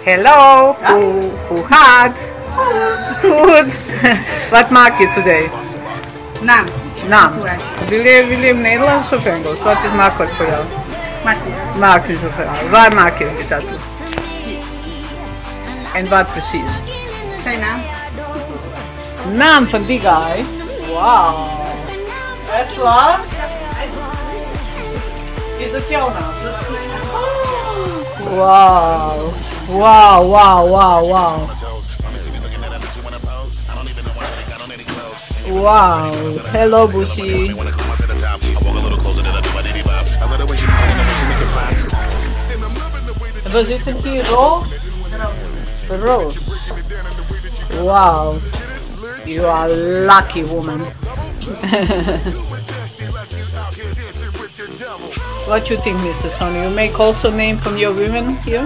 Hello, hoe gaat? Goed. Wat maak je today? Naam. Naam. Wil je Nederlands of Engels? Wat is makkelijk voor jou? Makkelijk. Maakt niet zoveel. Waar maak je dat toe? En wat precies? Zijn naam. Naam van die guy? Wauw. Echt waar? Is dat jouw naam? Dat is mijn naam. Wauw. Wauw, wauw, wauw, wauw. Wow. Hello, Bushi. Was it hier raw? Raw. Wow. You are a lucky woman. What you think, Mr. Sonny? You make also name from your women here?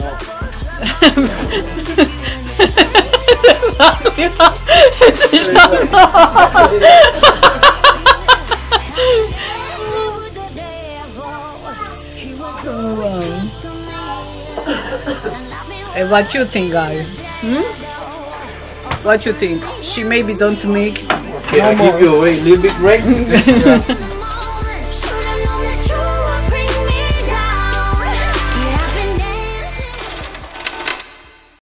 And what you think, guys? What you think? She maybe don't make Yeah, I give you a little bit break.